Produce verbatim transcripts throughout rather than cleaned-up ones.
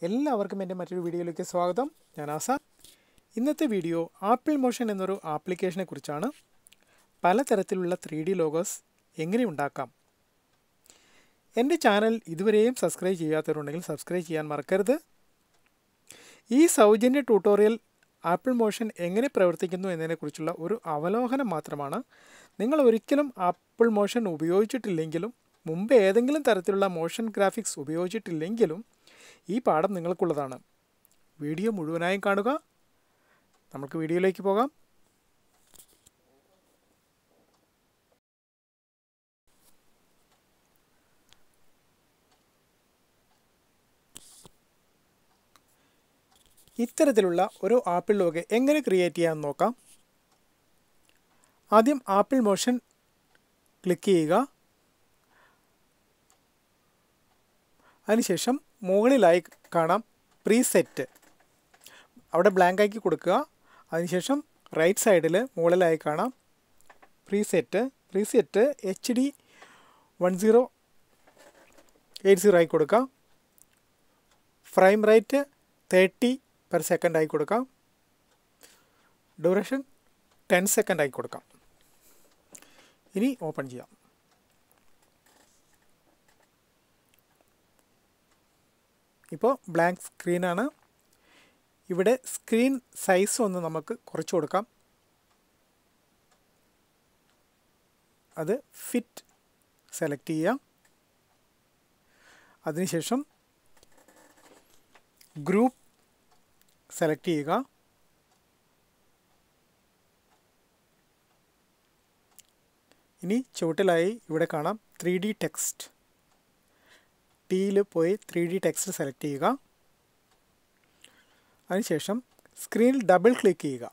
എല്ലാവർക്കും എൻ്റെ മറ്റൊരു വീഡിയോയിലേക്ക് സ്വാഗതം. ഞാൻ ആസാദ്. ഇന്നത്തെ വീഡിയോ ആപ്പിൾ മോഷൻ എന്നൊരു ആപ്ലിക്കേഷനെ കുറിച്ചാണ്. പലതരത്തിലുള്ള ത്രീ ഡി ലോഗോസ് എങ്ങനെ ഉണ്ടാക്കാം. എൻ്റെ ചാനൽ ഇതുവരെയും സബ്സ്ക്രൈബ് ചെയ്യാത്തവരുണ്ടെങ്കിൽ സബ്സ്ക്രൈബ് ചെയ്യാൻ മറക്കരുത്. ഈ സൗജന്യ ട്യൂട്ടോറിയൽ ആപ്പിൾ മോഷൻ എങ്ങനെ പ്രവർത്തിക്കുന്നു എന്നതിനെക്കുറിച്ചുള്ള ഒരു അവലോകനം മാത്രമാണ്. നിങ്ങൾ ഒരിക്കലും ആപ്പിൾ മോഷൻ ഉപയോഗിച്ചിട്ടില്ലെങ്കിലും മുമ്പ് ഏതെങ്കിലും തരത്തിലുള്ള മോഷൻ ഗ്രാഫിക്സ് ഉപയോഗിച്ചിട്ടില്ലെങ്കിലും ഈ പാഠം നിങ്ങൾക്കുള്ളതാണ്. വീഡിയോ മുഴുവനായും കാണുക. നമുക്ക് വീഡിയോയിലേക്ക് പോകാം. ഇത്തരത്തിലുള്ള ഒരു ആപ്പിൾ ലോഗോ എങ്ങനെ ക്രിയേറ്റ് ചെയ്യാമെന്ന് നോക്കാം. ആദ്യം ആപ്പിൾ മോഷൻ ക്ലിക്ക് ചെയ്യുക. അതിനുശേഷം മുകളിലായി കാണാം പ്രീസെറ്റ്, അവിടെ ബ്ലാങ്ക് ആക്കി കൊടുക്കുക. അതിനുശേഷം റൈറ്റ് സൈഡിൽ മുകളിലായി കാണാം preset. Preset H D one zero eight zero ആയി കൊടുക്കാം. Frame rate thirty per second ആയി കൊടുക്കാം. ഡ്യൂറേഷൻ ടെൻ സെക്കൻഡ് ആയി കൊടുക്കാം. ഇനി ഓപ്പൺ ചെയ്യാം. ഇപ്പോൾ ബ്ലാങ്ക് സ്ക്രീനാണ്. ഇവിടെ സ്ക്രീൻ സൈസ് ഒന്ന് നമുക്ക് കുറച്ച് കൊടുക്കാം. അത് ഫിറ്റ് സെലക്ട് ചെയ്യാം. അതിനുശേഷം ഗ്രൂപ്പ് സെലക്ട് ചെയ്യുക. ഇനി ചുവട്ടിലായി ഇവിടെ കാണാം ത്രീ ഡി ടെക്സ്റ്റ്. ടിയിൽ പോയി ത്രീ ഡി ടെക്സ്റ്റ് സെലക്ട് ചെയ്യുക. അതിനുശേഷം സ്ക്രീനിൽ ഡബിൾ ക്ലിക്ക് ചെയ്യുക.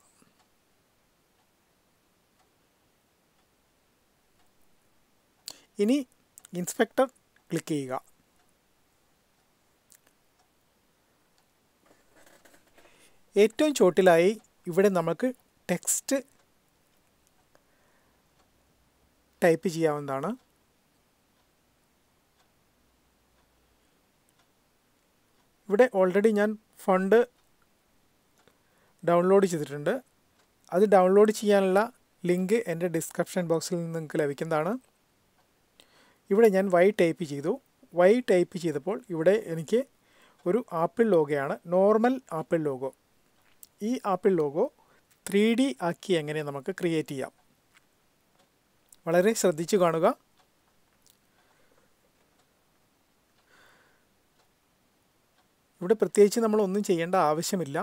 ഇനി ഇൻസ്പെക്ടർ ക്ലിക്ക് ചെയ്യുക. ഏറ്റവും ചുവട്ടിലായി ഇവിടെ നമുക്ക് ടെക്സ്റ്റ് ടൈപ്പ് ചെയ്യാവുന്നതാണ്. ഇവിടെ ഓൾറെഡി ഞാൻ ഫണ്ട് ഡൗൺലോഡ് ചെയ്തിട്ടുണ്ട്. അത് ഡൗൺലോഡ് ചെയ്യാനുള്ള ലിങ്ക് എൻ്റെ ഡിസ്ക്രിപ്ഷൻ ബോക്സിൽ നിന്ന് നിങ്ങൾക്ക് ലഭിക്കുന്നതാണ്. ഇവിടെ ഞാൻ വൈ ടൈപ്പ് ചെയ്തു. വൈ ടൈപ്പ് ചെയ്തപ്പോൾ ഇവിടെ എനിക്ക് ഒരു ആപ്പിൾ ലോഗോയാണ്, നോർമൽ ആപ്പിൾ ലോഗോ. ഈ ആപ്പിൾ ലോഗോ ത്രീ ഡി ആക്കി എങ്ങനെ നമുക്ക് ക്രിയേറ്റ് ചെയ്യാം. വളരെ ശ്രദ്ധിച്ചു കാണുക. ഇവിടെ പ്രത്യേകിച്ച് നമ്മളൊന്നും ചെയ്യേണ്ട ആവശ്യമില്ല.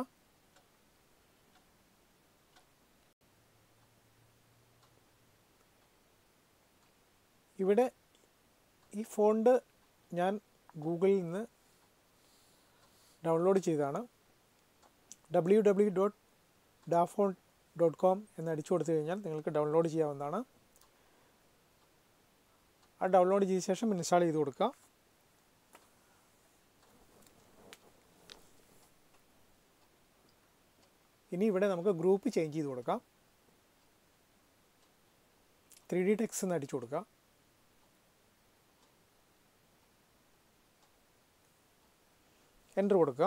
ഇവിടെ ഈ ഫോണ്ട് ഞാൻ ഗൂഗിളിൽ നിന്ന് ഡൗൺലോഡ് ചെയ്തതാണ്. W W dot dafont dot com എന്ന് അടിച്ചു കൊടുത്തു കഴിഞ്ഞാൽ നിങ്ങൾക്ക് ഡൗൺലോഡ് ചെയ്യാവുന്നതാണ്. ആ ഡൗൺലോഡ് ചെയ്ത ശേഷം ഇൻസ്റ്റാൾ ചെയ്ത് കൊടുക്കുക. ഇനി ഇവിടെ നമുക്ക് ഗ്രൂപ്പ് ചേഞ്ച് ചെയ്ത് കൊടുക്കാം. ത്രീ ഡി ടെക്സ്റ്റ് എന്ന് അടിച്ചു കൊടുക്കുക. എൻ്റർ കൊടുക്കുക.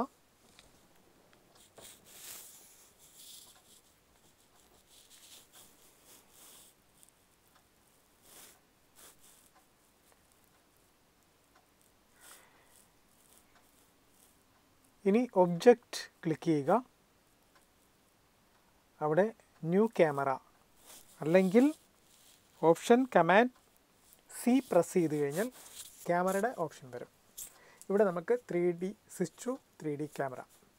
ഇനി ഒബ്ജക്റ്റ് ക്ലിക്ക് ചെയ്യുക. അവിടെ ന്യൂ ക്യാമറ അല്ലെങ്കിൽ ഓപ്ഷൻ കമാൻഡ് സി പ്രസ് ചെയ്ത് കഴിഞ്ഞാൽ ക്യാമറയുടെ ഓപ്ഷൻ വരും. ഇവിടെ നമുക്ക് three D switch to three D camera.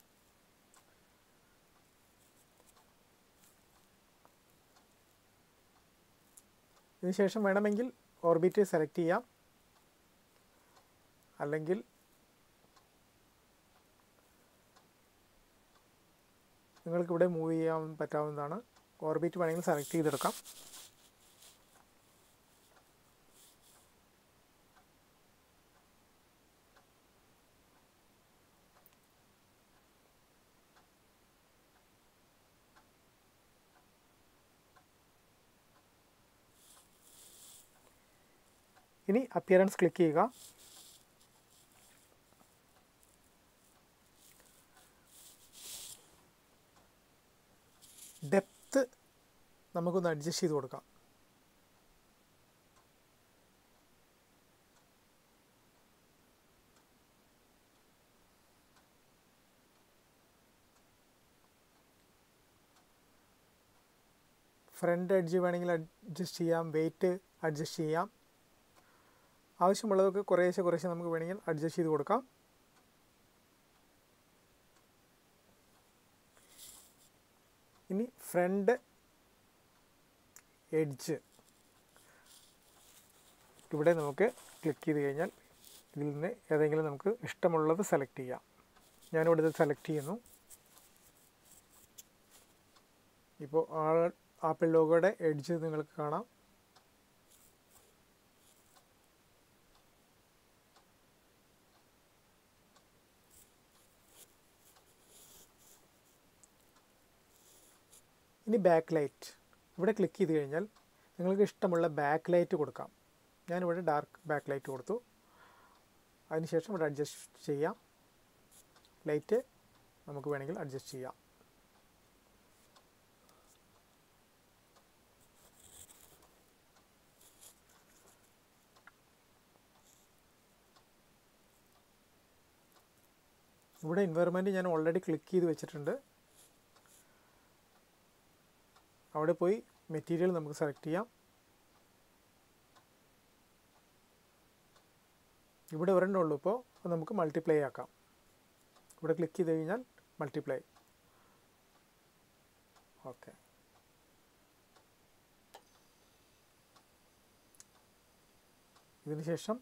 ഇതിനുശേഷം വേണമെങ്കിൽ ഓർബിറ്റ് സെലക്ട് ചെയ്യാം, അല്ലെങ്കിൽ നിങ്ങൾക്കിവിടെ മൂവ് ചെയ്യാൻ പറ്റാവുന്നതാണ്. ഓർബിറ്റ് വേണമെങ്കിൽ സെലക്ട് ചെയ്തെടുക്കാം. ഇനി അപ്പിയറൻസ് ക്ലിക്ക് ചെയ്യുക. ഡെപ്ത്ത് നമുക്കൊന്ന് അഡ്ജസ്റ്റ് ചെയ്ത് കൊടുക്കാം. ഫ്രണ്ട് എഡ്ജ് വേണമെങ്കിൽ അഡ്ജസ്റ്റ് ചെയ്യാം, വെയിറ്റ് അഡ്ജസ്റ്റ് ചെയ്യാം. ആവശ്യമുള്ളതൊക്കെ കുറേശ്ശെ കുറേശ്ശെ നമുക്ക് വേണമെങ്കിൽ അഡ്ജസ്റ്റ് ചെയ്ത് കൊടുക്കാം. ഇനി ഫ്രണ്ട് എഡ്ജ് ഇവിടെ നമുക്ക് ക്ലിക്ക് ചെയ്ത് കഴിഞ്ഞാൽ ഇതിൽ നിന്ന് ഏതെങ്കിലും നമുക്ക് ഇഷ്ടമുള്ളത് സെലക്ട് ചെയ്യാം. ഞാനിവിടെ ഇത് സെലക്ട് ചെയ്യുന്നു. ഇപ്പോൾ ആ ആപ്പിൾ ലോഗോയുടെ എഡ്ജ് നിങ്ങൾക്ക് കാണാം. ഇനി ബാക്ക് ലൈറ്റ് ഇവിടെ ക്ലിക്ക് ചെയ്ത് കഴിഞ്ഞാൽ നിങ്ങൾക്ക് ഇഷ്ടമുള്ള ബാക്ക് ലൈറ്റ് കൊടുക്കാം. ഞാനിവിടെ ഡാർക്ക് ബാക്ക് ലൈറ്റ് കൊടുത്തു. അതിനുശേഷം ഇവിടെ അഡ്ജസ്റ്റ് ചെയ്യാം. ലൈറ്റ് നമുക്ക് വേണമെങ്കിൽ അഡ്ജസ്റ്റ് ചെയ്യാം. ഇവിടെ എൻവയറമെൻറ്റ് ഞാൻ ഓൾറെഡി ക്ലിക്ക് ചെയ്ത് വെച്ചിട്ടുണ്ട്. അവിടെ പോയി മെറ്റീരിയൽ നമുക്ക് സെലക്ട് ചെയ്യാം. ഇവിടെ ഒരെണ്ണേ ഉള്ളൂ. ഇപ്പോൾ നമുക്ക് മൾട്ടിപ്ലൈ ആക്കാം. ഇവിടെ ക്ലിക്ക് ചെയ്ത് കഴിഞ്ഞാൽ മൾട്ടിപ്ലൈ. ഓക്കെ, ഇതിന് ശേഷം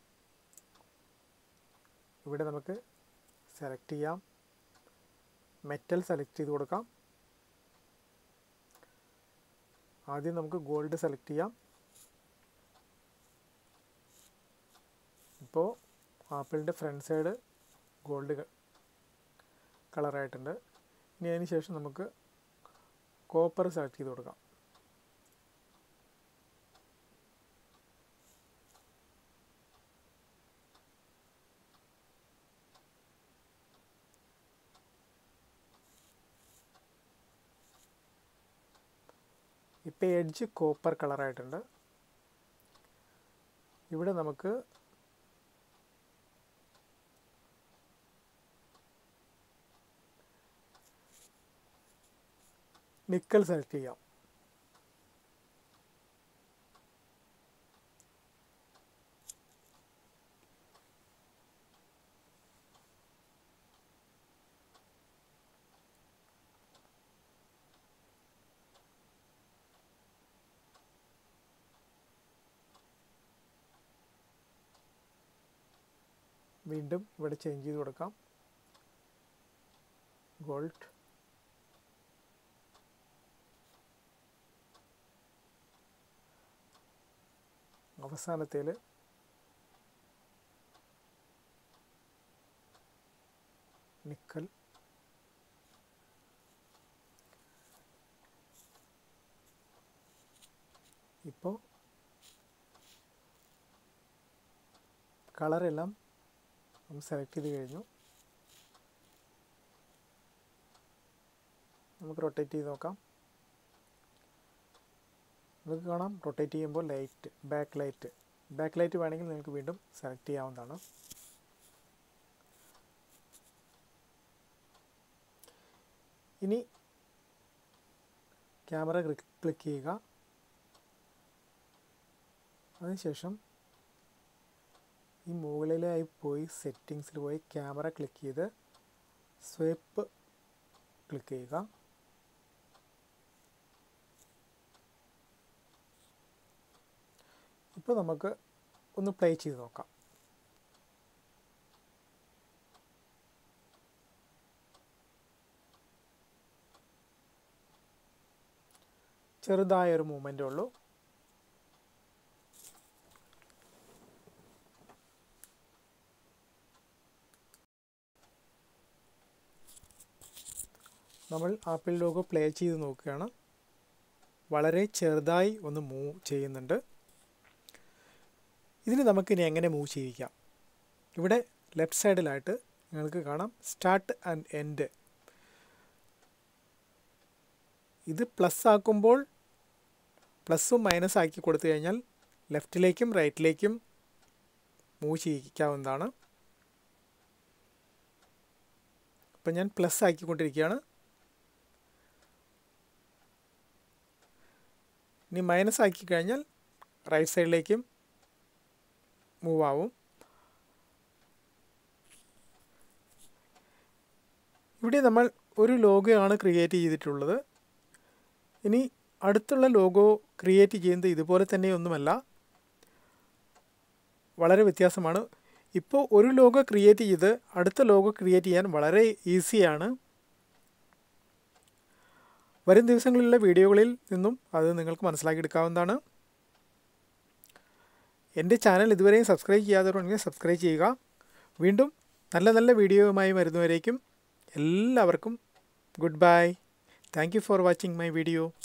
ഇവിടെ നമുക്ക് സെലക്ട് ചെയ്യാം. മെറ്റൽ സെലക്ട് ചെയ്ത് കൊടുക്കാം. ആദ്യം നമുക്ക് ഗോൾഡ് സെലക്ട് ചെയ്യാം. ഇപ്പോൾ ആപ്പിളിൻ്റെ ഫ്രണ്ട് സൈഡ് ഗോൾഡ് കളറായിട്ടുണ്ട്. ഇനി അതിന് ശേഷം നമുക്ക് കോപ്പർ സെലക്ട് ചെയ്ത് കൊടുക്കാം. ഇപ്പോൾ എഡ്ജ് കോപ്പർ കളറായിട്ടുണ്ട്. ഇവിടെ നമുക്ക് നിക്കൽ സെലക്ട് ചെയ്യാം. വീണ്ടും ഇവിടെ ചേഞ്ച് ചെയ്ത് കൊടുക്കാം. ഗോൾഡ്. അവസാനത്തേൽ നിക്കൽ. ഇപ്പോൾ കളറെല്ലാം നമ്മൾ സെലക്ട് ചെയ്ത് കഴിഞ്ഞു. നമുക്ക് റൊട്ടേറ്റ് ചെയ്ത് നോക്കാം. നിങ്ങൾക്ക് കാണാം റൊട്ടേറ്റ് ചെയ്യുമ്പോൾ light back light back light വേണമെങ്കിൽ നിങ്ങൾക്ക് വീണ്ടും സെലക്ട് ചെയ്യാവുന്നതാണ്. ഇനി ക്യാമറ ക്ലിക്ക് ചെയ്യുക. അതിനുശേഷം ഈ മുകളിലായി പോയി സെറ്റിങ്സിൽ പോയി ക്യാമറ ക്ലിക്ക് ചെയ്ത് സ്വൈപ്പ് ക്ലിക്ക് ചെയ്യുക. ഇപ്പോൾ നമുക്ക് ഒന്ന് പ്ലേ ചെയ്ത് നോക്കാം. ചെറുതായൊരു മൂവ്മെൻ്റേ ഉള്ളൂ. നമ്മൾ ആപ്പിൾ ലോഗോ പ്ലേ ചെയ്ത് നോക്കുകയാണ്. വളരെ ചെറുതായി ഒന്ന് മൂവ് ചെയ്യുന്നുണ്ട്. ഇതിന് നമുക്കിനി എങ്ങനെ മൂവ് ചെയ്യിക്കാം? ഇവിടെ ലെഫ്റ്റ് സൈഡിലായിട്ട് നിങ്ങൾക്ക് കാണാം സ്റ്റാർട്ട് ആൻഡ് എൻഡ്. ഇത് പ്ലസ് ആക്കുമ്പോൾ പ്ലസ്സും മൈനസ് ആക്കി കൊടുത്തു കഴിഞ്ഞാൽ ലെഫ്റ്റിലേക്കും റൈറ്റിലേക്കും മൂവ് ചെയ്യിക്കാവുന്നതാണ്. അപ്പം ഞാൻ പ്ലസ് ആക്കിക്കൊണ്ടിരിക്കുകയാണ്. ഇനി മൈനസ് ആക്കി കഴിഞ്ഞാൽ റൈറ്റ് സൈഡിലേക്കും മൂവ് ആവും. ഇവിടെ നമ്മൾ ഒരു ലോഗോ ആണ് ക്രിയേറ്റ് ചെയ്തിട്ടുള്ളത്. ഇനി അടുത്തുള്ള ലോഗോ ക്രിയേറ്റ് ചെയ്യുന്നത് ഇതുപോലെ തന്നെയൊന്നുമല്ല, വളരെ വ്യത്യാസമാണ്. ഇപ്പോൾ ഒരു ലോഗോ ക്രിയേറ്റ് ചെയ്ത് അടുത്ത ലോഗോ ക്രിയേറ്റ് ചെയ്യാൻ വളരെ ഈസിയാണ്. വരും ദിവസങ്ങളിലുള്ള വീഡിയോകളിൽ നിന്നും അത് നിങ്ങൾക്ക് മനസ്സിലാക്കിയെടുക്കാവുന്നതാണ്. എൻ്റെ ചാനൽ ഇതുവരെയും സബ്സ്ക്രൈബ് ചെയ്യാത്തവരുണ്ടെങ്കിൽ സബ്സ്ക്രൈബ് ചെയ്യുക. വീണ്ടും നല്ല നല്ല വീഡിയോയുമായി വരുന്നവരേക്കും എല്ലാവർക്കും good bye. Thank you for watching my video.